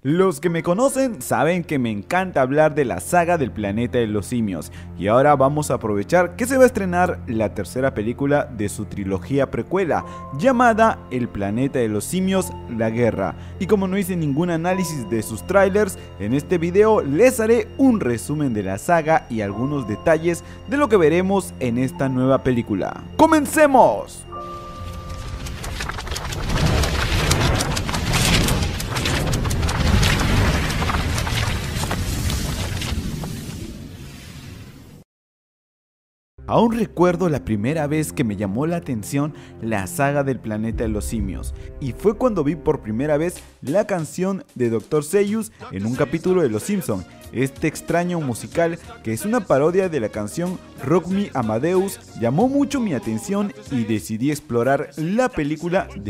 Los que me conocen saben que me encanta hablar de la saga del Planeta de los Simios, y ahora vamos a aprovechar que se va a estrenar la tercera película de su trilogía precuela, llamada El Planeta de los Simios, La Guerra. Y como no hice ningún análisis de sus trailers, en este video les haré un resumen de la saga y algunos detalles de lo que veremos en esta nueva película. ¡Comencemos! Aún recuerdo la primera vez que me llamó la atención la saga del Planeta de los Simios, y fue cuando vi por primera vez la canción de Dr. Seuss en un capítulo de Los Simpson. Este extraño musical, que es una parodia de la canción Rock Me Amadeus, llamó mucho mi atención y decidí explorar la película de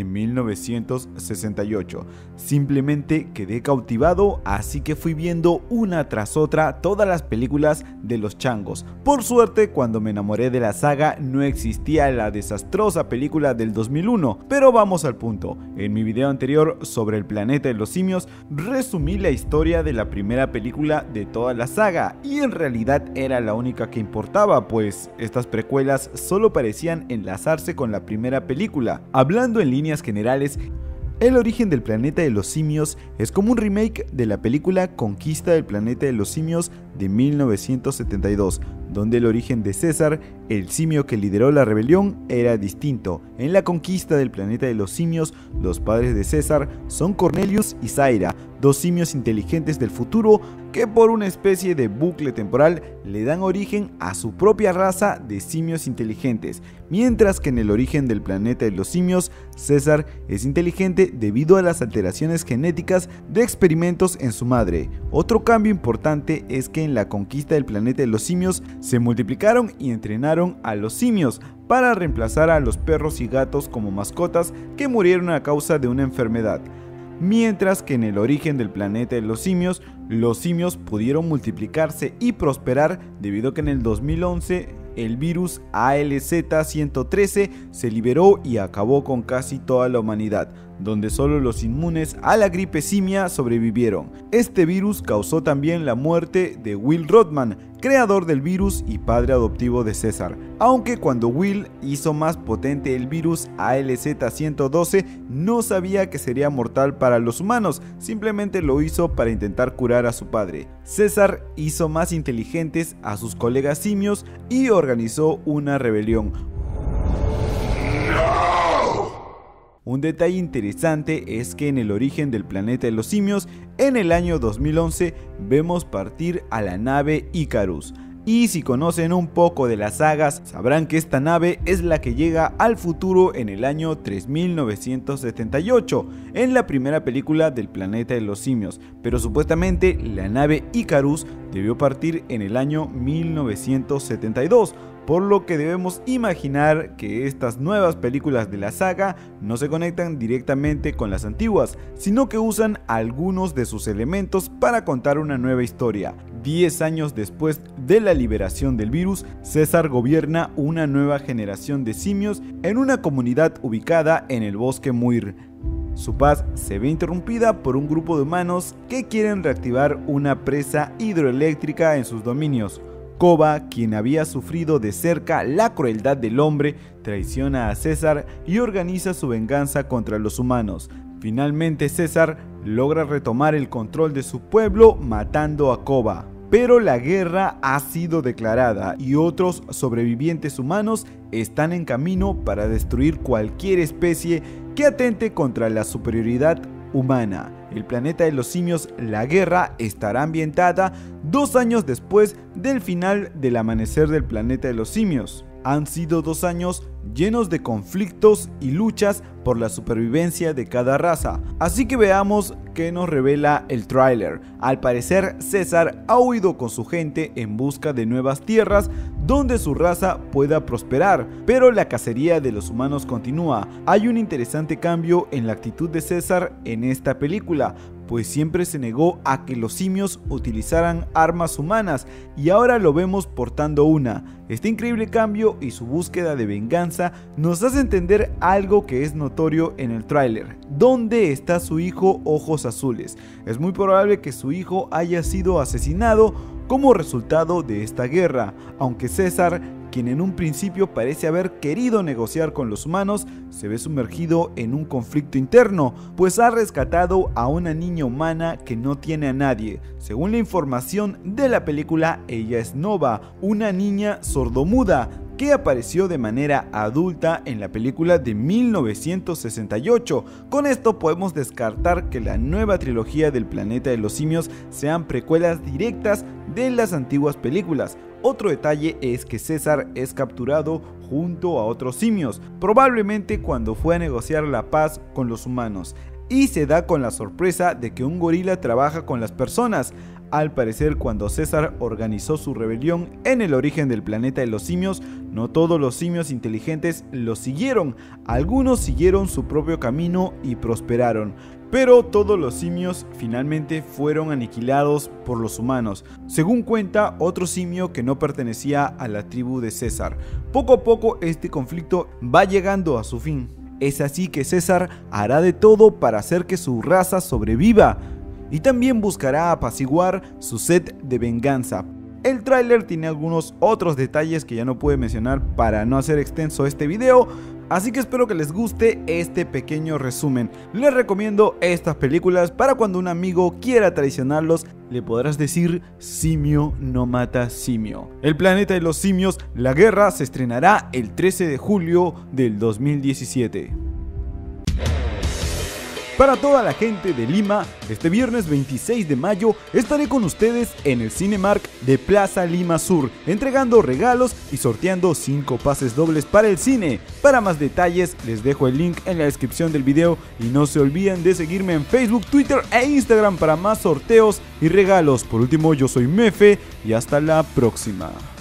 1968. Simplemente quedé cautivado, así que fui viendo una tras otra todas las películas de los changos. Por suerte, cuando me enamoré de la saga no existía la desastrosa película del 2001, pero vamos al punto. En mi video anterior sobre el Planeta de los Simios resumí la historia de la primera película de toda la saga, y en realidad era la única que importaba, pues estas precuelas solo parecían enlazarse con la primera película. Hablando en líneas generales, El origen del Planeta de los Simios es como un remake de la película Conquista del Planeta de los Simios de 1972, donde el origen de César, el simio que lideró la rebelión, era distinto. En la Conquista del Planeta de los Simios, los padres de César son Cornelius y Zaira, dos simios inteligentes del futuro que por una especie de bucle temporal le dan origen a su propia raza de simios inteligentes, mientras que en el origen del Planeta de los Simios, César es inteligente debido a las alteraciones genéticas de experimentos en su madre. Otro cambio importante es que en la Conquista del Planeta de los Simios se multiplicaron y entrenaron a los simios para reemplazar a los perros y gatos como mascotas que murieron a causa de una enfermedad. Mientras que en el origen del Planeta de los Simios pudieron multiplicarse y prosperar debido a que en el 2011 el virus ALZ-113 se liberó y acabó con casi toda la humanidad, donde solo los inmunes a la gripe simia sobrevivieron. Este virus causó también la muerte de Will Rodman, creador del virus y padre adoptivo de César, aunque cuando Will hizo más potente el virus ALZ-112 no sabía que sería mortal para los humanos, simplemente lo hizo para intentar curar a su padre. César hizo más inteligentes a sus colegas simios y organizó una rebelión. Un detalle interesante es que en el origen del Planeta de los Simios, en el año 2011, vemos partir a la nave Icarus. Y si conocen un poco de las sagas, sabrán que esta nave es la que llega al futuro en el año 3978, en la primera película del Planeta de los Simios, pero supuestamente la nave Icarus debió partir en el año 1972, por lo que debemos imaginar que estas nuevas películas de la saga no se conectan directamente con las antiguas, sino que usan algunos de sus elementos para contar una nueva historia. 10 años después de la liberación del virus, César gobierna una nueva generación de simios en una comunidad ubicada en el bosque Muir. Su paz se ve interrumpida por un grupo de humanos que quieren reactivar una presa hidroeléctrica en sus dominios. Koba, quien había sufrido de cerca la crueldad del hombre, traiciona a César y organiza su venganza contra los humanos. Finalmente César logra retomar el control de su pueblo matando a Koba. Pero la guerra ha sido declarada y otros sobrevivientes humanos están en camino para destruir cualquier especie que atente contra la superioridad humana. El Planeta de los Simios, La Guerra, estará ambientada 2 años después del final del amanecer del Planeta de los Simios. Han sido 2 años llenos de conflictos y luchas por la supervivencia de cada raza. Así que veamos qué nos revela el tráiler. Al parecer, César ha huido con su gente en busca de nuevas tierras donde su raza pueda prosperar, pero la cacería de los humanos continúa. Hay un interesante cambio en la actitud de César en esta película, pues siempre se negó a que los simios utilizaran armas humanas y ahora lo vemos portando una. Este increíble cambio y su búsqueda de venganza nos hace entender algo que es notorio en el tráiler. ¿Dónde está su hijo Ojos Azules? Es muy probable que su hijo haya sido asesinado como resultado de esta guerra, aunque César, quien en un principio parece haber querido negociar con los humanos, se ve sumergido en un conflicto interno, pues ha rescatado a una niña humana que no tiene a nadie. Según la información de la película, ella es Nova, una niña sordomuda que apareció de manera adulta en la película de 1968. Con esto podemos descartar que la nueva trilogía del Planeta de los Simios sean precuelas directas de las antiguas películas. Otro detalle es que César es capturado junto a otros simios, probablemente cuando fue a negociar la paz con los humanos, y se da con la sorpresa de que un gorila trabaja con las personas. Al parecer, cuando César organizó su rebelión en el origen del Planeta de los Simios, no todos los simios inteligentes lo siguieron, algunos siguieron su propio camino y prosperaron, pero todos los simios finalmente fueron aniquilados por los humanos, según cuenta otro simio que no pertenecía a la tribu de César. Poco a poco este conflicto va llegando a su fin. Es así que César hará de todo para hacer que su raza sobreviva, y también buscará apaciguar su sed de venganza. El tráiler tiene algunos otros detalles que ya no puedo mencionar para no hacer extenso este video, así que espero que les guste este pequeño resumen. Les recomiendo estas películas para cuando un amigo quiera traicionarlos, le podrás decir: simio no mata simio. El Planeta de los Simios, la guerra, se estrenará el 13 de julio del 2017. Para toda la gente de Lima, este viernes 26 de mayo estaré con ustedes en el Cinemark de Plaza Lima Sur, entregando regalos y sorteando 5 pases dobles para el cine. Para más detalles les dejo el link en la descripción del video y no se olviden de seguirme en Facebook, Twitter e Instagram para más sorteos y regalos. Por último, yo soy Mefe y hasta la próxima.